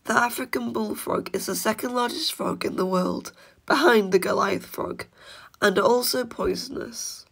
The African bullfrog is the second largest frog in the world, behind the Goliath frog, and also poisonous.